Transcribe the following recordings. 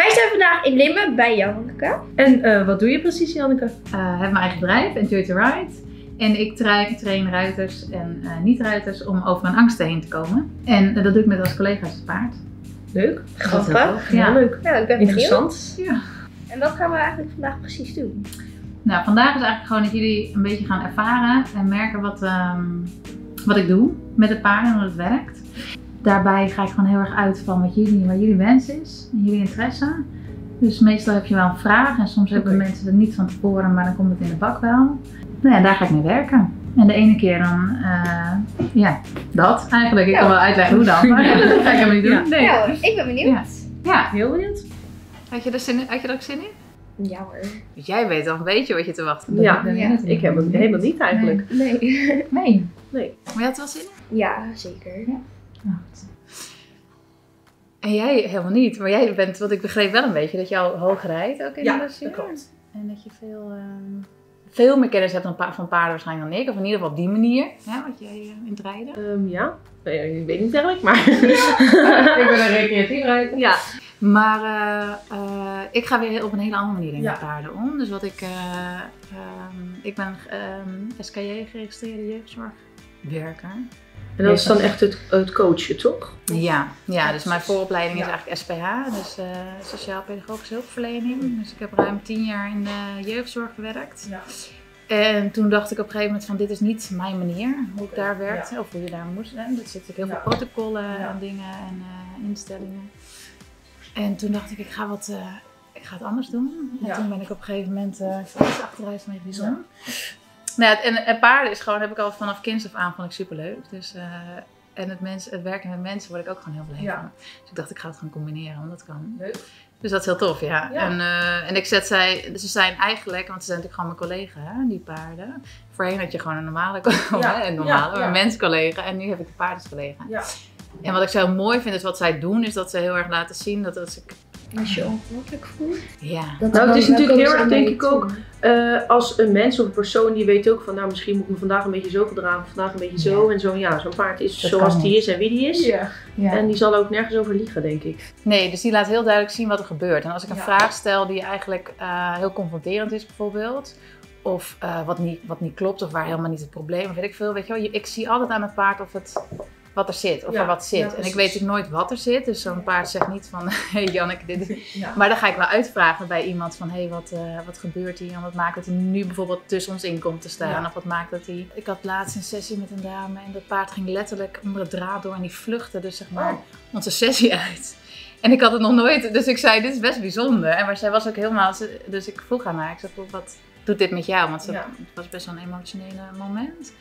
Wij zijn vandaag in Limmen bij Janneke. En wat doe je precies, Janneke? Ik heb mijn eigen bedrijf, Enjoy to Ride. En ik train ruiters en niet-ruiters om over hun angsten heen te komen. En dat doe ik met als collega's het paard. Leuk. Grappig. Ja, leuk. Ja, ik ben Interessant. benieuwd. Ja. En wat gaan we eigenlijk vandaag precies doen? Nou, vandaag is eigenlijk gewoon dat jullie een beetje gaan ervaren en merken wat ik doe met het paard en hoe het werkt. Daarbij ga ik gewoon heel erg uit van wat jullie wens is en jullie interesse. Dus meestal heb je wel een vraag en soms hebben mensen het niet van tevoren, maar dan komt het in de bak wel. Nou ja, daar ga ik mee werken. En de ene keer dan, dat eigenlijk. Ik kan wel uitleggen hoe dan, maar dat ga ik helemaal niet doen. Nee. Ja, ik ben benieuwd. Ja, Heel benieuwd. had je er ook zin in? Ja hoor. Jij weet al een beetje wat je te wachten Ja, Ja. ik heb het helemaal niet eigenlijk. Nee. Nee. Nee. Maar je had wel zin in? Ja, zeker. En jij helemaal niet, maar jij bent, wat ik begreep, wel een beetje dat je al hoog rijdt ook in de dressuur. dat klopt. En dat je veel meer kennis hebt van paarden waarschijnlijk dan ik, of in ieder geval op die manier, wat jij in het rijden. Ja, ik weet niet eigenlijk, maar... Ik ben een recreatief rijder. Ja. Maar ik ga weer op een hele andere manier met paarden om. Dus wat ik ben SKJ geregistreerde jeugdzorgwerker. En dat is dan echt het coachen, toch? Ja, dus mijn vooropleiding is eigenlijk SPH, dus Sociaal-Pedagogische Hulpverlening. Dus ik heb ruim 10 jaar in de jeugdzorg gewerkt. Ja. En toen dacht ik op een gegeven moment van dit is niet mijn manier, hoe ik daar werkte of hoe je daar moest. Er zitten heel veel protocollen en dingen en instellingen. En toen dacht ik ga het anders doen. En toen ben ik op een gegeven moment achteruit mee bijzonder. Nou ja, en paarden is gewoon, heb ik al vanaf kinds af aan, vond ik superleuk. Dus, en het werken met mensen word ik ook gewoon heel blij van. Dus ik dacht, ik ga het gaan combineren, want dat kan. Leuk. Dus dat is heel tof, ja. En ik zet ze zijn eigenlijk, want ze zijn natuurlijk gewoon mijn collega, hè, die paarden. Voorheen had je gewoon een normale een menscollega en nu heb ik een paardenscollega. Ja. En wat ik zo mooi vind, is wat zij doen, is dat ze heel erg laten zien dat als ik... Als je ongemakkelijk voelt. Ja. Nou, het is natuurlijk heel erg, denk ik ook, als een mens of een persoon die weet ook van, nou misschien moet ik me vandaag een beetje zo gedragen, vandaag een beetje zo. En zo, ja, zo'n paard is dat zoals die is en wie die is. Ja. En die zal ook nergens over liegen, denk ik. Nee, dus die laat heel duidelijk zien wat er gebeurt. En als ik een vraag stel die eigenlijk heel confronterend is bijvoorbeeld, of wat niet klopt of waar helemaal niet het probleem is, weet ik veel, weet je wel. Ik zie altijd aan het paard wat er zit, of er wat zit. Ja, en ik weet natuurlijk nooit wat er zit, dus zo'n paard zegt niet van, hey Janneke, dit is... Maar dan ga ik wel uitvragen bij iemand van, hey, wat gebeurt hier? En wat maakt dat hij nu bijvoorbeeld tussen ons in komt te staan? Of wat maakt dat hij... Ik had laatst een sessie met een dame en dat paard ging letterlijk onder het draad door en die vluchtte dus zeg maar onze sessie uit. En ik had het nog nooit, dus ik zei, dit is best bijzonder. En zij was ook helemaal, dus ik vroeg aan haar, ik zei, wat doet dit met jou? Want het was best wel een emotionele moment.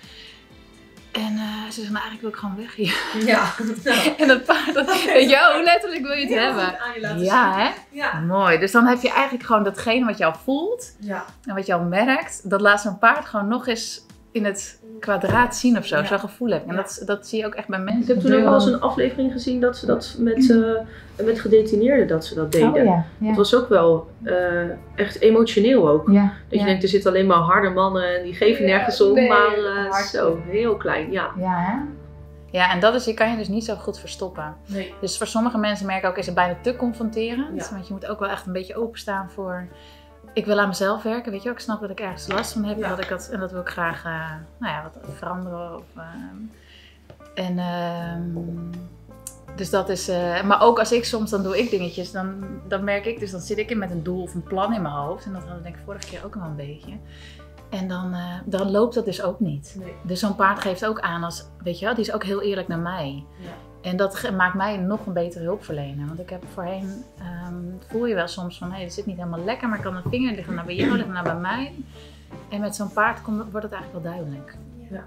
En ze zegt, nou eigenlijk wil ik gewoon weg hier. Ja. En dat paard, weet je, hoe letterlijk wil je het hebben? Ja, hè? Ja. Mooi. Dus dan heb je eigenlijk gewoon datgene wat jou voelt en wat jou merkt. Dat laat zo'n paard gewoon nog eens in het kwadraat zien of zo. Zo'n gevoel heb. En dat zie je ook echt bij mensen. Ik heb toen ook wel eens een aflevering gezien dat ze dat met gedetineerden dat ze dat deden. Het was ook wel echt emotioneel ook. Dat je denkt, er zitten alleen maar harde mannen en die geven nergens om, maar zo heel klein. Ja, en dat kan je dus niet zo goed verstoppen. Nee. Dus voor sommige mensen merk ik ook, is het bijna te confronterend. Want je moet ook wel echt een beetje openstaan voor... Ik wil aan mezelf werken, weet je wel. Ik snap dat ik ergens last van heb en dat wil ik graag wat veranderen. Dus dat is... maar ook als ik soms, dan doe ik dingetjes, dan merk ik dus, dan zit ik met een doel of een plan in mijn hoofd. En dat had ik denk ik vorige keer ook wel een beetje. En dan loopt dat dus ook niet. Nee. Dus zo'n paard geeft ook aan als, weet je wel, die is ook heel eerlijk naar mij. Ja. En dat maakt mij nog een betere hulpverlener. Want ik heb voorheen, voel je wel soms van, hey, het zit niet helemaal lekker, maar kan een vinger liggen naar bij jou, liggen naar bij mij. En met zo'n paard wordt het eigenlijk wel duidelijk. Ja.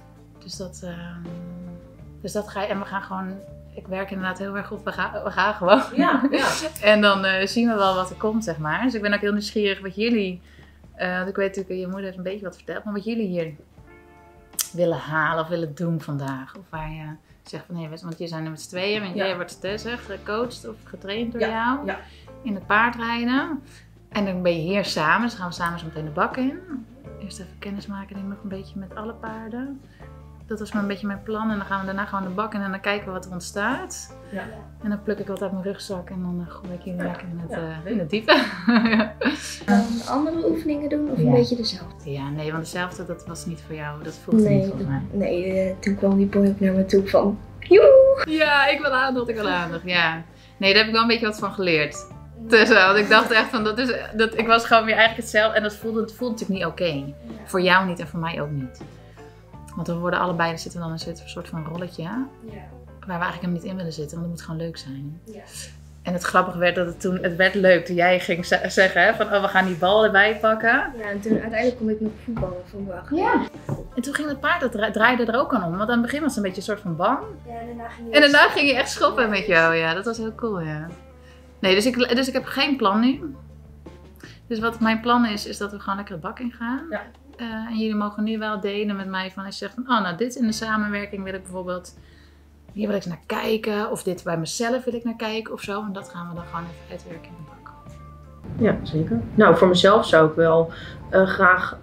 Dus dat ga je, en we gaan gewoon, ik werk inderdaad heel erg op, we gaan gewoon. Ja. En dan zien we wel wat er komt, zeg maar. Dus ik ben ook heel nieuwsgierig wat jullie, want ik weet natuurlijk, je moeder heeft een beetje wat verteld, maar wat jullie hier willen halen of willen doen vandaag. Of waar je zegt van, want je zijn er met z'n tweeën, en jij wordt gecoacht of getraind door jou in het paardrijden. En dan ben je hier samen, dus gaan we samen zo meteen de bak in. Eerst even kennismaken, denk ik nog een beetje met alle paarden. dat was maar een beetje mijn plan. En dan gaan we daarna gewoon de bak in en dan kijken we wat er ontstaat. Ja. En dan pluk ik wat uit mijn rugzak en dan gooi ik hier lekker in het diepe. Andere oefeningen doen of een beetje dezelfde? Ja, nee, want dezelfde dat was niet voor jou. Dat voelde niet volgens mij. Nee, toen kwam die boy ook naar me toe van joe! Ja, ik wil aandacht, ja. Nee, daar heb ik wel een beetje wat van geleerd. Want ik dacht echt van, ik was gewoon weer eigenlijk hetzelfde. En dat voelde natuurlijk niet oké. Voor jou niet en voor mij ook niet. Want we worden allebei, er zitten dan een soort van rolletje. Ja. Waar we eigenlijk helemaal niet in willen zitten, want het moet gewoon leuk zijn. Ja. En het grappige werd dat het werd leuk toen jij ging zeggen hè, van we gaan die bal erbij pakken. Ja, en toen uiteindelijk kon ik nog voetballen van wacht. Ja. En toen ging het paard, dat draaide er ook aan om. Want aan het begin was het een beetje een soort van bang. Ja, en daarna ging je echt schoppen met jou. Ja, dat was heel cool, ja. Nee, dus ik heb geen plan nu. Dus wat mijn plan is dat we gewoon lekker het bak in gaan. Ja. En jullie mogen nu wel delen met mij van als je zegt van, nou dit in de samenwerking wil ik bijvoorbeeld, hier wil ik eens naar kijken. Of dit bij mezelf wil ik naar kijken of zo. En dat gaan we dan gewoon even uitwerken in de bak. Ja, zeker. Nou, voor mezelf zou ik wel graag...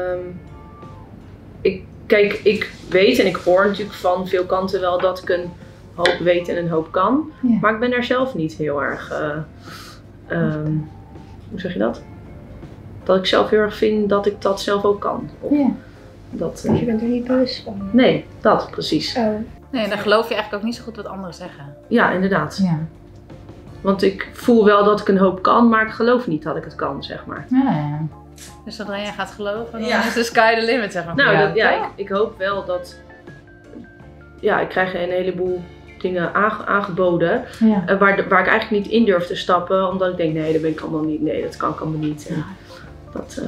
ik weet en ik hoor natuurlijk van veel kanten wel dat ik een hoop weet en een hoop kan. Ja. Maar ik ben daar zelf niet heel erg... hoe zeg je dat? Dat ik zelf heel erg vind dat ik dat zelf ook kan. Of dat, je bent er niet bewust van. Nee, dat precies. Oh. Nee, dan geloof je eigenlijk ook niet zo goed wat anderen zeggen. Ja, inderdaad. Ja. Want ik voel wel dat ik een hoop kan, maar ik geloof niet dat ik het kan, zeg maar. Ja. Dus zodra jij gaat geloven, dan is de sky the limit, zeg maar. Nou, ik hoop wel dat... Ja, ik krijg een heleboel dingen aangeboden waar ik eigenlijk niet in durf te stappen, omdat ik denk, nee, dat ben ik allemaal niet. Nee, dat kan ik allemaal niet. En dat...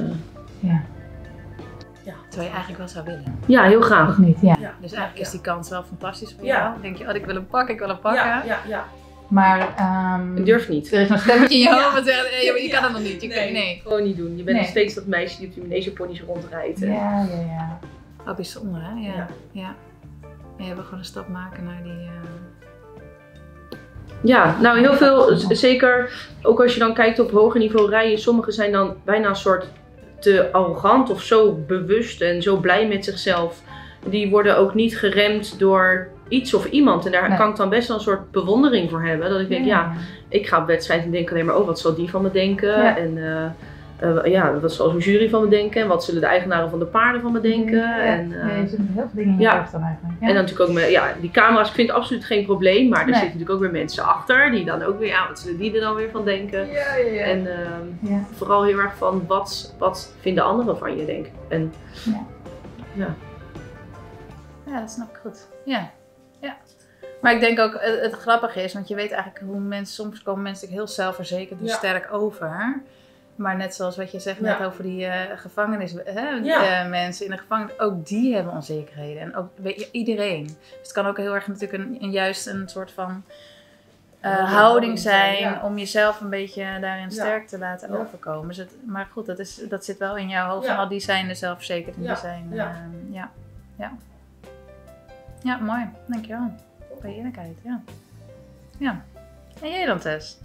Ja. Terwijl je eigenlijk wel zou willen. Ja, heel graag. Of niet, ja. Dus eigenlijk is die kans wel fantastisch voor jou. Dan denk je, ik wil hem pakken, Ja. Maar ik durf niet. Er is een stemmetje in je hoofd dat zegt, je kan het nog niet. Nee, gewoon niet doen. Je bent nog steeds dat meisje die op die manegeponies rondrijdt. Ja. Oh, bijzonder hè? Ja. En je wil gewoon een stap maken naar die... Ja, nou heel veel, zeker ook als je dan kijkt op hoger niveau rijden, sommigen zijn dan bijna een soort te arrogant of zo bewust en zo blij met zichzelf. Die worden ook niet geremd door iets of iemand en daar kan ik dan best wel een soort bewondering voor hebben. Dat ik denk, ik ga op wedstrijd en denk alleen maar, wat zal die van me denken? En wat zal zo'n jury van me denken? En wat zullen de eigenaren van de paarden van me denken? Je zit met heel veel dingen in je hoofd dan eigenlijk. Ja. En dan natuurlijk ook die camera's, ik vind het absoluut geen probleem, maar er zitten natuurlijk ook weer mensen achter die dan ook weer, wat zullen die er dan weer van denken? En vooral heel erg van, wat vinden anderen van je, denk ik. En, Ja, dat snap ik goed. Ja. Maar ik denk ook, het grappige is, want je weet eigenlijk hoe mensen, soms komen mensen heel zelfverzekerd en sterk over. Maar net zoals wat je zegt net over die gevangenis, mensen in de gevangenis, ook die hebben onzekerheden. En ook iedereen. Dus het kan ook heel erg natuurlijk juist een soort van houding zijn om jezelf een beetje daarin sterk te laten overkomen. Dus maar goed, dat zit wel in jouw hoofd. En al die zijn er zelfverzekerd en die zijn, Ja, mooi. Dankjewel. Voor je eerlijkheid, ja. En jij dan, Tess?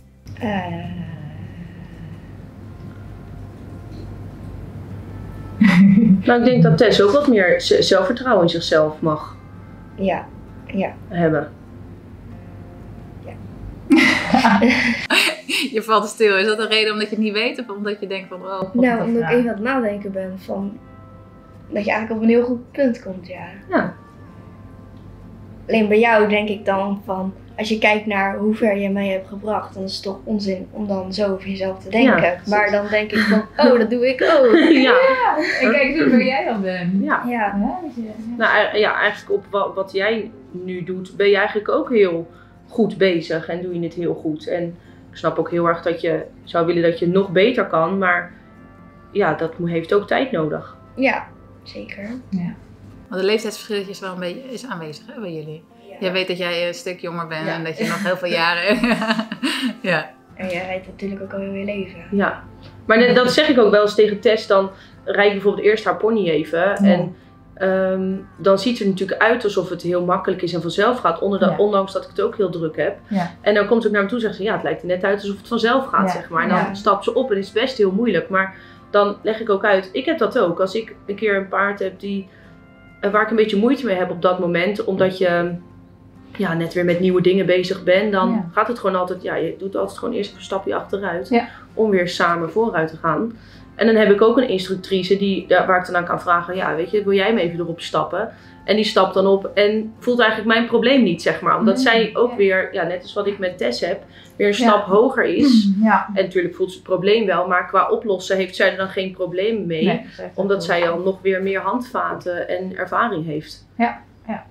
Nou, ik denk dat Tess ook wat meer zelfvertrouwen in zichzelf mag hebben. Je valt stil. Is dat een reden omdat je het niet weet of omdat je denkt van nou, omdat ik even aan het nadenken ben van dat je eigenlijk op een heel goed punt komt, ja. Alleen bij jou denk ik dan van, als je kijkt naar hoe ver je mij hebt gebracht, dan is het toch onzin om dan zo over jezelf te denken. Ja, maar dan denk ik van, dat doe ik ook. En kijk eens hoe ver jij dan bent. Nou eigenlijk op wat jij nu doet, ben je eigenlijk ook heel goed bezig en doe je het heel goed. En ik snap ook heel erg dat je zou willen dat je nog beter kan, maar dat heeft ook tijd nodig. Ja, zeker. Ja. Want de leeftijdsverschil is wel een beetje aanwezig bij jullie. Ja. Jij weet dat jij een stuk jonger bent en dat je nog heel veel jaren... En jij rijdt natuurlijk ook al heel je leven. Ja, maar dat zeg ik ook wel eens tegen Tess. Dan rijd ik bijvoorbeeld eerst haar pony even. En dan ziet het er natuurlijk uit alsof het heel makkelijk is en vanzelf gaat. Ondanks dat ik het ook heel druk heb. Ja. En dan komt ze ook naar me toe en zegt ze, het lijkt er net uit alsof het vanzelf gaat, zeg maar. En dan stapt ze op en is het best heel moeilijk. Maar dan leg ik ook uit, ik heb dat ook. Als ik een keer een paard heb die waar ik een beetje moeite mee heb op dat moment, omdat je net weer met nieuwe dingen bezig bent, dan gaat het gewoon altijd, je doet altijd gewoon eerst een stapje achteruit om weer samen vooruit te gaan. En dan heb ik ook een instructrice waar ik dan aan kan vragen, weet je, wil jij me even erop stappen? En die stapt dan op en voelt eigenlijk mijn probleem niet, zeg maar. Omdat zij ook weer, net als wat ik met Tess heb, weer een stap hoger is. Ja. En natuurlijk voelt ze het probleem wel, maar qua oplossen heeft zij er dan geen probleem mee. Nee, omdat zij al nog weer meer handvaten en ervaring heeft. Ja.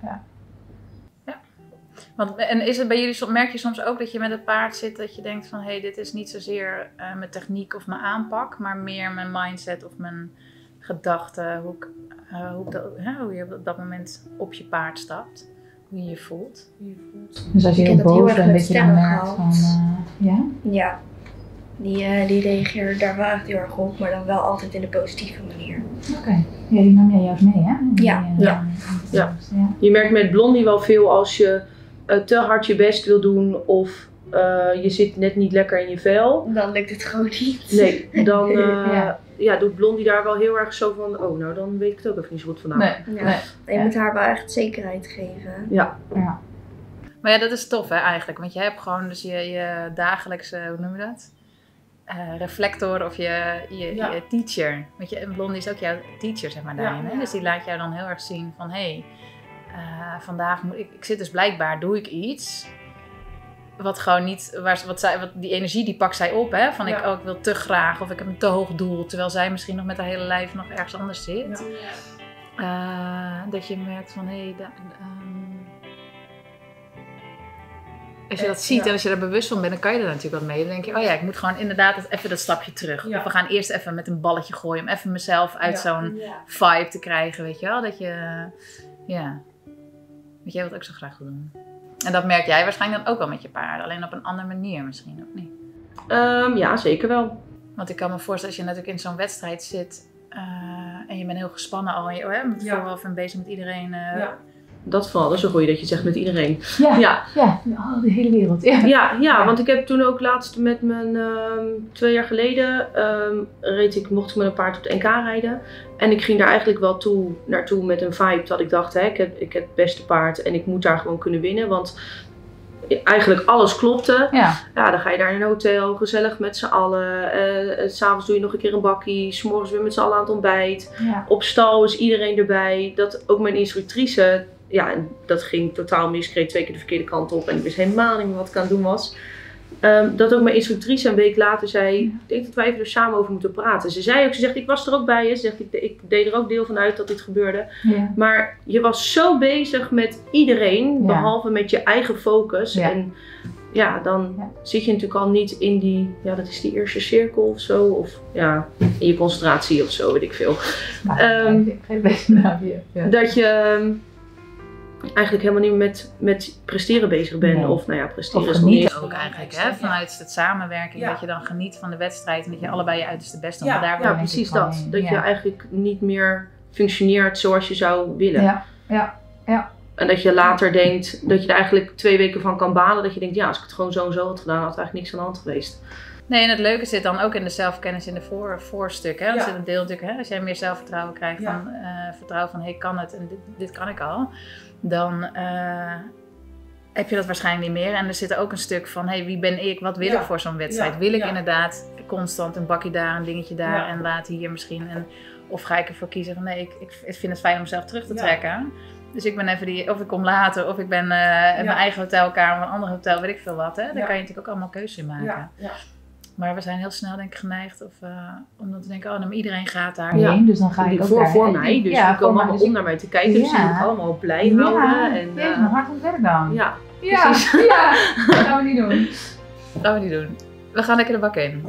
En is het bij jullie, merk je soms ook dat je met het paard zit, dat je denkt van, dit is niet zozeer mijn techniek of mijn aanpak, maar meer mijn mindset of mijn gedachten, hoe je op dat moment op je paard stapt, hoe je je voelt. Dus als je heel boos bent, dat je dan merkt van, Ja, die reageerde daar wel echt heel erg op, maar dan wel altijd in de positieve manier. Oké. Ja, die nam jij juist mee, hè? Ja. Je merkt met Blondie wel veel als je te hard je best wil doen of je zit net niet lekker in je vel. Dan lukt het gewoon niet. Nee, dan doet Blondie daar wel heel erg zo van, dan weet ik het ook even niet zo goed vandaag. Nee. Je moet haar wel echt zekerheid geven. Ja. Maar dat is tof eigenlijk, want je hebt gewoon dus je dagelijkse, hoe noem je dat? Reflector of je teacher. Want Blondie is ook jouw teacher, zeg maar, daarin. Hè? Dus die laat jou dan heel erg zien van, vandaag moet ik zit dus blijkbaar, doe ik iets wat gewoon niet, die energie die pakt zij op, hè? Van ik wil te graag of ik heb een te hoog doel, terwijl zij misschien nog met haar hele lijf nog ergens anders zit. Dat je merkt van, als je dat ziet en als je er bewust van bent, dan kan je er natuurlijk wat mee. Dan denk je, ik moet gewoon inderdaad even dat stapje terug. Of we gaan eerst even met een balletje gooien om even mezelf uit zo'n vibe te krijgen, weet je wel. Dat je, dat jij dat ook zo graag wil doen. En dat merk jij waarschijnlijk dan ook wel met je paarden, alleen op een andere manier misschien, ook niet? Ja, zeker wel. Want ik kan me voorstellen, als je natuurlijk in zo'n wedstrijd zit en je bent heel gespannen al, je bent vooraf en bezig met iedereen. Dat is een goeie dat je zegt met iedereen. De hele wereld. Want ik heb toen ook laatst met mijn 2 jaar geleden mocht ik met een paard op de NK rijden. En ik ging daar eigenlijk wel naartoe met een vibe dat ik dacht, ik heb het beste paard en ik moet daar gewoon kunnen winnen. Want eigenlijk alles klopte. Dan ga je daar in een hotel, gezellig met z'n allen. 'S'avonds doe je nog een keer een bakkie. 's Morgens weer met z'n allen aan het ontbijt. Op stal is iedereen erbij. Dat ook mijn instructrice, dat ging totaal mis. Ik reed 2 keer de verkeerde kant op en ik wist helemaal niet meer wat ik aan het doen was. Dat ook mijn instructrice een week later zei, ik denk dat wij even er samen over moeten praten. Ze zei ook, ze zegt, ik was er ook bij je. Ze zegt, ik deed er ook deel van uit dat dit gebeurde. Maar je was zo bezig met iedereen, behalve met je eigen focus. En dan zit je natuurlijk al niet in die, dat is die eerste cirkel of zo. Of in je concentratie of zo, weet ik veel. Dat je eigenlijk helemaal niet met presteren bezig bent. Of presteren is niet ook eigenlijk, hè? Vanuit het samenwerking, dat je dan geniet van de wedstrijd en dat je allebei je uiterste best doet. Ja, precies dat. Dat je eigenlijk niet meer functioneert zoals je zou willen. En dat je later denkt, dat je er eigenlijk 2 weken van kan balen. Dat je denkt, als ik het gewoon zo en zo had gedaan, had er eigenlijk niks aan de hand geweest. Nee, en het leuke zit dan ook in de zelfkennis in de voorstuk. Hè? Dat zit een deel natuurlijk, hè? Als jij meer zelfvertrouwen krijgt, van vertrouwen van, ik kan het en dit kan ik al. Dan heb je dat waarschijnlijk niet meer. En er zit ook een stuk van, wie ben ik? Wat wil ik voor zo'n wedstrijd? Wil ik inderdaad constant een bakje daar, een dingetje daar en laat hier misschien? Of ga ik ervoor kiezen van, nee, ik vind het fijn om mezelf terug te trekken. Dus ik ben even of ik kom later, of ik ben in mijn eigen hotelkamer, een ander hotel, weet ik veel wat. Hè? Daar kan je natuurlijk ook allemaal keuzes in maken. Maar we zijn heel snel denk ik geneigd om dan te denken, maar iedereen gaat daar. Dus dan ga ik ook voor mij. Dus die komen allemaal om naar mij te kijken. Dus die moet ik allemaal blij houden. En hard aan het werk dan. Ja, dat gaan we niet doen. We gaan lekker de bak in.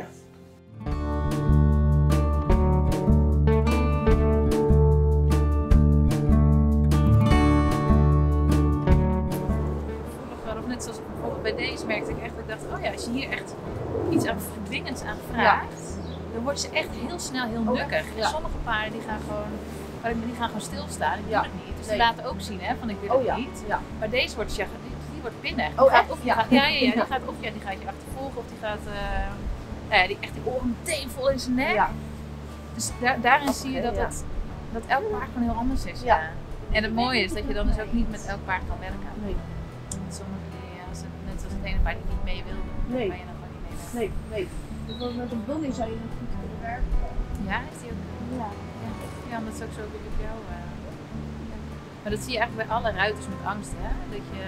Net zoals bijvoorbeeld bij deze merkte ik echt dat ik dacht, als je hier echt iets dwingends aan vraagt, dan wordt ze echt heel snel heel nukkig. Sommige paarden die gaan gewoon stilstaan, die doen het niet. Dus die laten ook zien van ik wil het niet. Maar deze wordt, die wordt binnen. Die gaat je achtervolgen of die gaat die oren meteen vol in zijn nek. Dus daarin zie je dat elk paard gewoon heel anders is. En het mooie is dat je dan dus ook niet met elk paard kan werken. Nee. Sommige die, net zoals het ene paard die niet mee wil, dan kan je dan gewoon niet mee werken. Nee. Bijvoorbeeld met een blondie zou je nog goed kunnen werken. Ja, is die ook? Ja, dat is ook zo goed op jou. Maar dat zie je eigenlijk bij alle ruiters met angst, hè? Dat je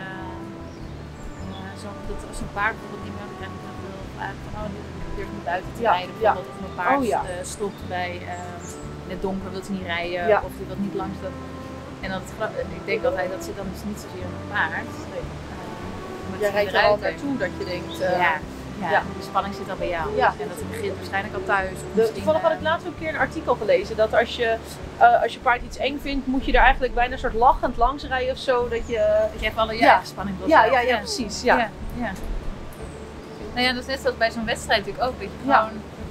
dat als een paard bijvoorbeeld niet meer krijgt, dan wil van ik durf niet buiten te rijden. Bijvoorbeeld of een paard stopt bij in het donker, wil hij niet rijden of die wil niet langs dat. En ik denk altijd dat zit dan dus niet zozeer in het paard. Maar jij rijdt er al naartoe dat je denkt. Ja, de spanning zit al bij jou. Ja. En dat begint waarschijnlijk al thuis. Toevallig had ik laatst ook een keer een artikel gelezen dat als je paard iets eng vindt, moet je er eigenlijk bijna een soort lachend langs rijden of zo. Dat je even alle eigen spanning wil ja, precies. Ja. Nou ja, dat is net zoals bij zo'n wedstrijd natuurlijk ook. Dat je gewoon.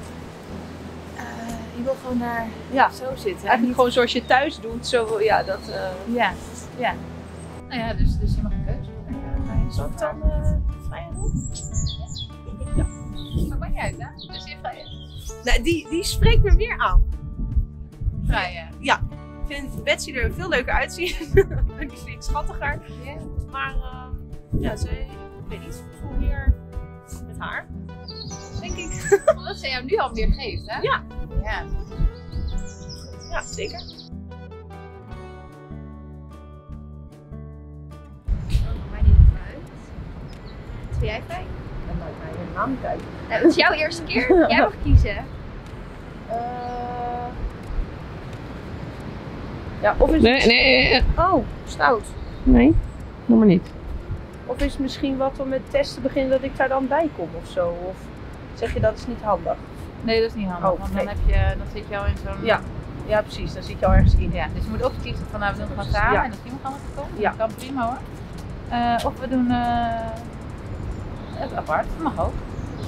Je wil gewoon daar zo zitten. Eigenlijk niet gewoon zoals je thuis doet. Zo, ja. Ja. Nou ja, dus je mag een keuze maken. Zal ik dan vrij doen? Ja. Dat maakt niet uit, hè? Dus je vrij. Nou, die spreekt me weer aan. Vrij, ja. Ik vind Betsy er veel leuker uitzien. Ik vind het schattiger. Ja. Maar ik weet niet, ik voel meer met haar. Denk ik. Omdat ze jou nu al meer geeft, hè? Ja. Ja, zeker. Mij niet uit. Wat vind jij fijn? Dat maakt mij helemaal niet uit. Nou, het is jouw eerste keer. Jij mag kiezen. Ja, of is Nee. Oh, stout. Nee, noem maar niet. Of is het misschien wat om met testen beginnen dat ik daar dan bij kom of zo? Of zeg je dat is niet handig? Nee, dat is niet handig. Want dan zit je al in zo'n... Ja, precies. Dan zit je al ergens in. Ja, dus je moet ook kiezen van we doen het gewoon samen en dat iemand anders komen. Ja. Dat kan prima hoor. Of we doen het apart. Dat mag ook.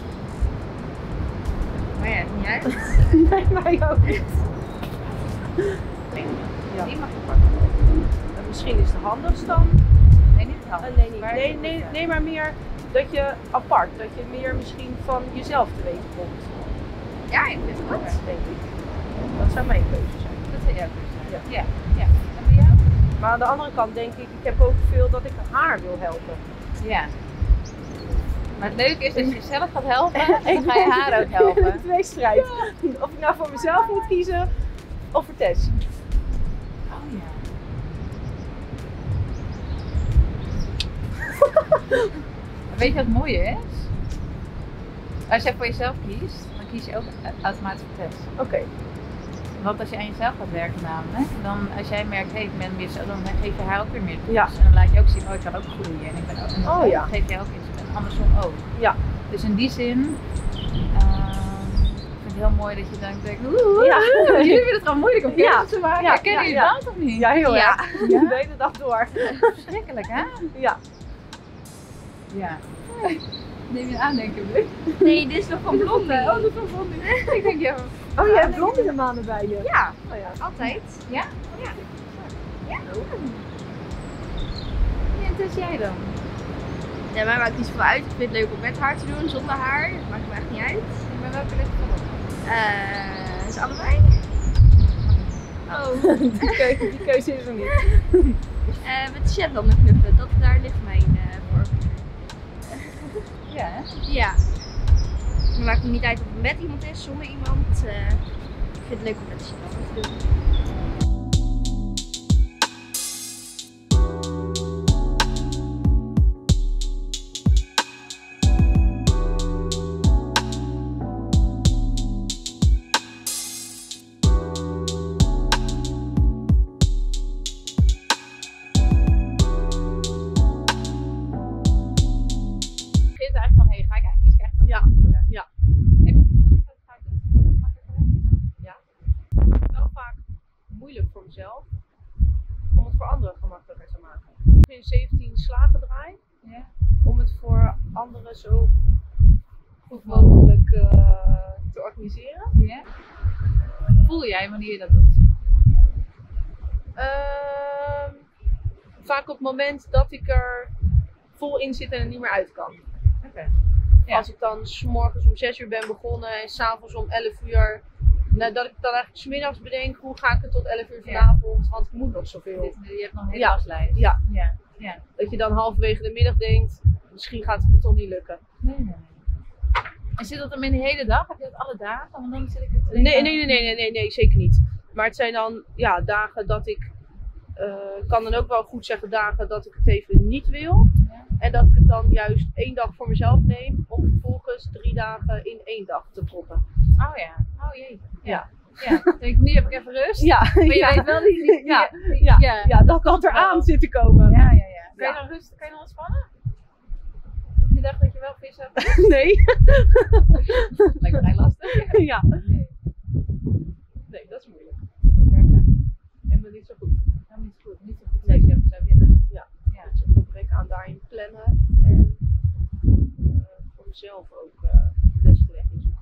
Maar ja, niet uit. Nee, mij ook niet. Ja. Die mag je pakken. En misschien is het handigst dan. Nee, niet het handigst. Nee, maar meer dat je apart, dat je meer misschien van jezelf te weten komt. Ja, ik vind het goed. Denk ik. Dat zou mijn keuze zijn. Dat zou jouw keuze zijn. Ja. En bij jou? Maar aan de andere kant denk ik heb ook veel dat ik haar wil helpen. Ja. Maar het leuke is dat je jezelf gaat helpen en dan ga je haar ook helpen. Tweestrijd. Of ik nou voor mezelf moet kiezen of voor Tess. Oh ja. Weet je wat het mooie is? Als jij voor jezelf kiest, dan kies je ook automatisch voor Tess. Oké. Want als je aan jezelf gaat werken namelijk, dan als jij merkt, ik ben meer zo, dan geef je haar ook weer meer tips. Ja. En dan laat je ook zien, ik kan ook groeien en ik ben ook. En dan geef je ook iets. En andersom ook. Ja. Dus in die zin, ik vind het heel mooi dat je dan denkt, jullie vinden het gewoon moeilijk om keuzes te maken. Herkennen jullie dat of niet? Ja, heel erg. De hele dag door. Verschrikkelijk hè? Ja. Ja. Neem je een aandenken, Nee, dit is nog van Blondie. Oh, dat is van Blondie. Ik denk, ja. Oh, jij hebt Blondie de maanden bij je? Ja. Oh, ja. Altijd. Ja? Ja. Ja, en het is jij dan? Ja, mij maakt niet zoveel uit. Ik vind het leuk om met haar te doen, zonder haar. Dat maakt me echt niet uit. Maar welke ligt er op? Is allebei? Oh. Die keuze is er niet. Met de Shetlander knuffelen, daar ligt mijn voorkeur. Ja, hè? Ja. Het maakt me niet uit of het met iemand is, zonder iemand. Ik vind het leuk om met de Shetlander te doen. Voor mezelf, om het voor anderen gemakkelijker te maken. In 17 slagen draai, om het voor anderen zo goed mogelijk te organiseren. Ja. Voel jij wanneer je dat doet? Vaak op het moment dat ik er vol in zit en er niet meer uit kan. Okay. Ja. Als ik dan 's morgens om 6 uur ben begonnen en 's avonds om 11 uur dat ik dan eigenlijk 's middags bedenk, hoe ga ik het tot 11 uur vanavond, want ik moet nog zoveel. Je hebt nog een hele afleiding. Ja. Ja. Dat je dan halverwege de middag denkt, misschien gaat het me toch niet lukken. Nee. En zit dat dan in de hele dag? Heb je dat alle dagen? Want dan zit ik te denken... Nee, zeker niet. Maar het zijn dan dagen dat ik, kan dan ook wel goed zeggen dagen dat ik het even niet wil. Ja. En dat ik het dan juist 1 dag voor mezelf neem, om vervolgens 3 dagen in 1 dag te proppen. Oh ja, oh jee. Ja. Ik denk, nu heb ik even rust. Ja. Maar je weet wel dat eraan zit te komen. Ja. Kan je dan rustig, kan je dan ontspannen? Je dacht dat je wel vis hebt? Nee. Lijkt me vrij lastig. Ja. Nee, dat is moeilijk. En niet zo goed. Niet zo goed. Nee, je zou willen. Ja. Dus een gebrek aan daarin plannen. En voor mezelf ook de beste weg inzoeken.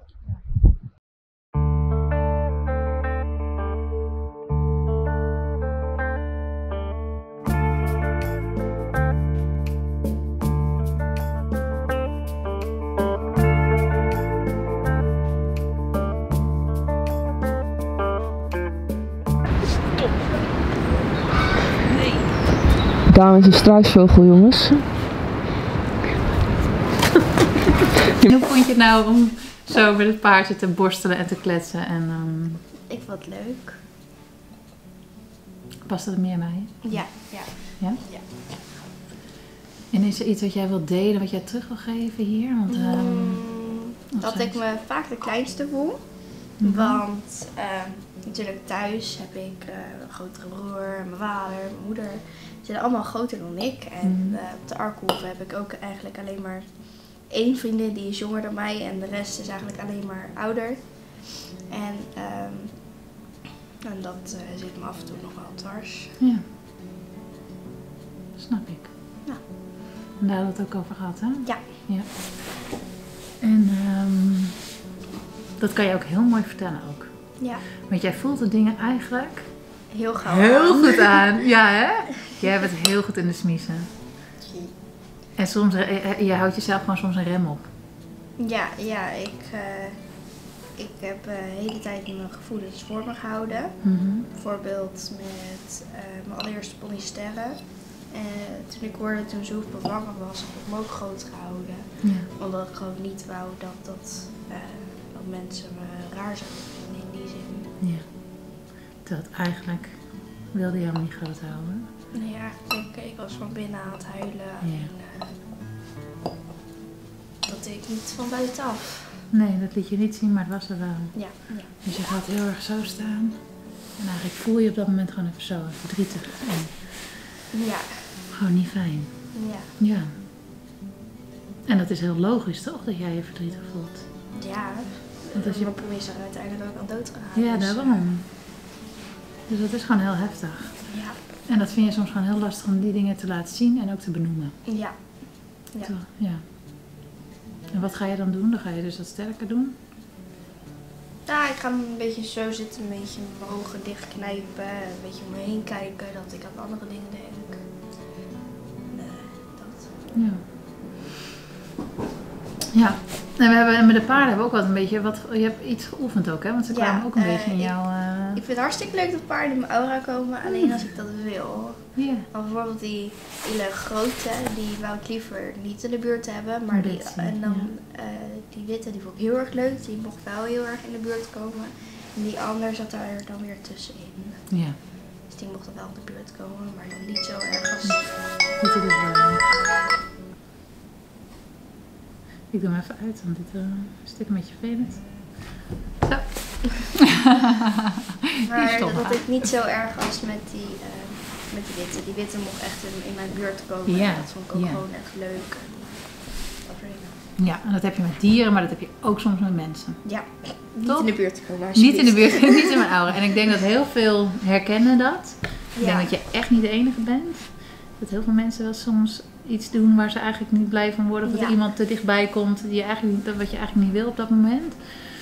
Daan is een struisvogel, jongens. Hoe vond je het nou om zo met het paardje te borstelen en te kletsen? Ik vond het leuk. Past het meer bij? Ja. En is er iets wat jij wilt delen, wat jij terug wil geven hier? Want, dat ik me vaak de kleinste voel. Want natuurlijk thuis heb ik een grotere broer, mijn vader, mijn moeder. Ze zijn allemaal groter dan ik. En op de Arkhoeve heb ik ook eigenlijk alleen maar 1 vriendin die is jonger dan mij. En de rest is eigenlijk alleen maar ouder. En dat zit me af en toe nog wel dwars. Ja, snap ik. Ja. En daar hadden we het ook over gehad, hè? Ja. En dat kan je ook heel mooi vertellen ook. Ja. Want jij voelt de dingen eigenlijk heel gauw heel goed aan. Ja, hè? Jij bent heel goed in de smiezen. En soms, je houdt jezelf gewoon soms een rem op. Ja, ik heb de hele tijd mijn gevoelens voor me gehouden. Bijvoorbeeld met mijn allereerste pony Sterren. Toen ik hoorde toen ze bevangen was, heb ik me ook groot gehouden. Ja. Omdat ik gewoon niet wou dat mensen me raar zouden vinden in die zin. Ja. Dat eigenlijk wilde je helemaal niet groot houden. Nee, eigenlijk ik was van binnen aan het huilen. Ja. En dat deed ik niet van buitenaf. Nee, dat liet je niet zien, maar het was er wel. Ja. Dus je gaat heel erg zo staan. En eigenlijk voel je op dat moment gewoon even zo verdrietig. En gewoon niet fijn. Ja. En dat is heel logisch toch, dat jij je verdrietig voelt? Ja. Want als je mijn pony is er uiteindelijk ook aan dood gegaan. Ja, daarom. Dus dat is gewoon heel heftig. Ja. En dat vind je soms gewoon heel lastig om die dingen te laten zien en ook te benoemen. Ja. Ja. En wat ga je dan doen? Dan ga je dus dat sterker doen? Ja, ik ga een beetje zo zitten, een beetje mijn ogen dichtknijpen, een beetje om me heen kijken, dat ik aan andere dingen denk. Dat. Ja. Ja. En met de paarden hebben we ook wat een beetje, je hebt iets geoefend ook, hè? Want ze kwamen ook een beetje in jouw... Ik vind het hartstikke leuk dat paarden in mijn aura komen, alleen als ik dat wil. Ja. Maar bijvoorbeeld die hele grote, die wou ik liever niet in de buurt hebben. Maar die witte, die vond ik heel erg leuk. Die mocht wel heel erg in de buurt komen. En die ander zat daar dan weer tussenin. Ja. Dus die mocht er wel in de buurt komen, maar dan niet zo erg als... Niet te doen. Ik doe hem even uit, want dit is een beetje vervelend. Zo. Maar dat ik niet zo erg als met die witte. Die witte mocht echt in mijn buurt komen. Ja. En dat vond ik ook gewoon echt leuk. Ja, en dat heb je met dieren, maar dat heb je ook soms met mensen. Ja, niet toch? In de buurt komen. Niet in de buurt, niet in mijn aura. En ik denk dat heel veel herkennen dat. Ik denk dat je echt niet de enige bent. Dat heel veel mensen wel soms iets doen waar ze eigenlijk niet blij van worden. Of dat er iemand te dichtbij komt wat je eigenlijk niet wil op dat moment.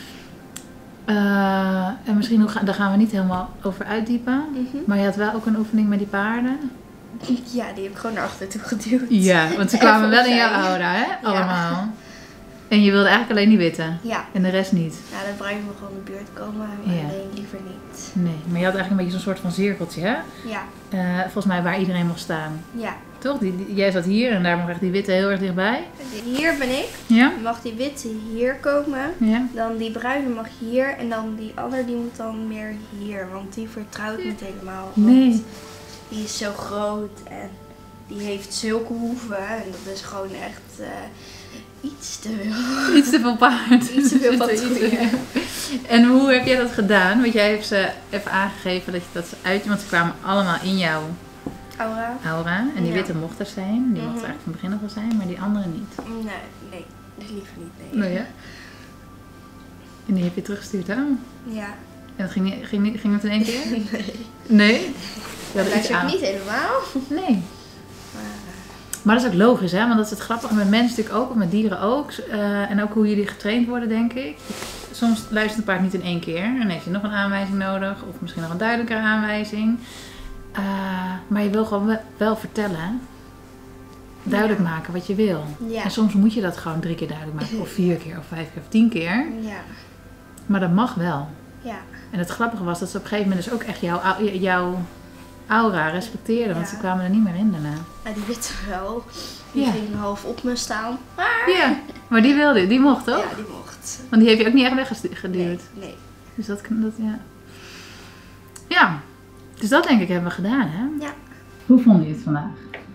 En misschien daar gaan we niet helemaal over uitdiepen. Maar je had wel ook een oefening met die paarden. Ja, die heb ik gewoon naar achter toe geduwd. Ja, want ze kwamen wel in jouw aura, hè? Allemaal. En je wilde eigenlijk alleen die witte? Ja. En de rest niet? Ja, de bruine mag wel in de buurt komen, maar alleen liever niet. Nee, maar je had eigenlijk een beetje zo'n soort van cirkeltje, hè? Ja. Volgens mij waar iedereen mag staan. Ja. Toch? Jij zat hier en daar mag echt die witte heel erg dichtbij. Hier ben ik. Ja. Mag die witte hier komen. Ja. Dan die bruine mag hier. En dan die andere die moet dan meer hier. Want die vertrouwt niet helemaal. Nee. Want die is zo groot en die heeft zulke hoeven. En dat is gewoon echt iets te veel. Iets te veel paard. Iets te veel patroon. En hoe heb jij dat gedaan? Want jij hebt ze even aangegeven dat ze uit... Want ze kwamen allemaal in jouw aura. En die witte mocht er zijn. Die mocht er eigenlijk van begin af al zijn, maar die andere niet. Nee. Liever niet, nee. Nee, ja? En die heb je teruggestuurd, hè? Ja. En dat ging het in één keer? Nee. Nee? Dat luister ik niet helemaal. Nee. Maar dat is ook logisch, hè? Want dat is het grappige met mensen natuurlijk ook, of met dieren ook. En ook hoe jullie getraind worden, denk ik. Soms luistert een paard niet in één keer. En dan heeft hij nog een aanwijzing nodig. Of misschien nog een duidelijkere aanwijzing. Maar je wil gewoon wel vertellen. Duidelijk maken wat je wil. Ja. En soms moet je dat gewoon 3 keer duidelijk maken. Of 4 keer, of 5 keer, of 10 keer. Ja. Maar dat mag wel. Ja. En het grappige was dat ze op een gegeven moment dus ook echt jouw aura respecteerden. Want ze kwamen er niet meer in daarna. Ja, die witte wel. Die ging half op me staan. Ja, maar die mocht toch? Ja, die mocht. Want die heeft je ook niet echt weggeduwd. Nee. Dus dat ja. Ja, dus dat denk ik hebben we gedaan, hè? Ja. Hoe vond je het vandaag?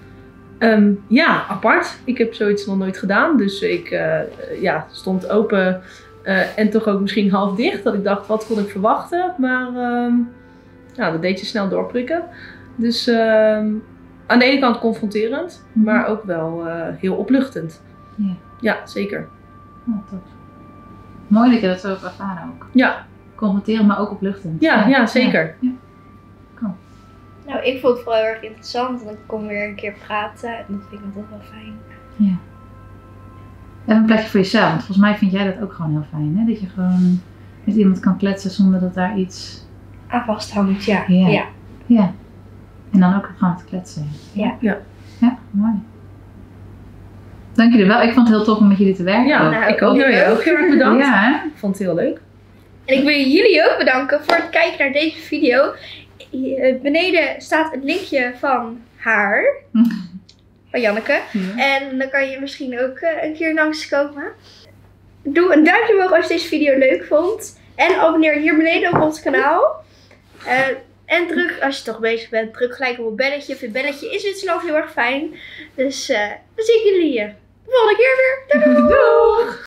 Ja, apart. Ik heb zoiets nog nooit gedaan. Dus ik stond open en toch ook misschien half dicht. Dat ik dacht, wat kon ik verwachten? Maar dat deed je snel doorprikken. Dus aan de ene kant confronterend, maar ook wel heel opluchtend. Ja, ja zeker. Oh, top. Mooi dat je dat zo hebt ervaren ook. Ja. Confronterend, maar ook opluchtend. Ja, zeker. Ja. Cool. Nou, ik vond het vooral heel erg interessant. Want ik kon weer een keer praten. En dat vind ik toch wel fijn. Ja. En een plekje voor jezelf. Want volgens mij vind jij dat ook gewoon heel fijn. Hè? Dat je gewoon met iemand kan kletsen zonder dat daar iets aan vasthangt. Ja. En dan ook gewoon te kletsen. Ja, mooi. Dank jullie wel. Ik vond het heel tof om met jullie te werken. Ja, nou, ik ook. Heel erg bedankt. Ja, hè? Ik vond het heel leuk. En ik wil jullie ook bedanken voor het kijken naar deze video. Beneden staat een linkje van haar. Van Janneke. Ja. En dan kan je misschien ook een keer langskomen. Doe een duimpje omhoog als je deze video leuk vond. En abonneer hier beneden op ons kanaal. En druk, als je toch bezig bent, druk gelijk op het belletje. Of het belletje is in Zwitserland heel erg fijn. Dus dan zie ik jullie de volgende keer weer. Doei!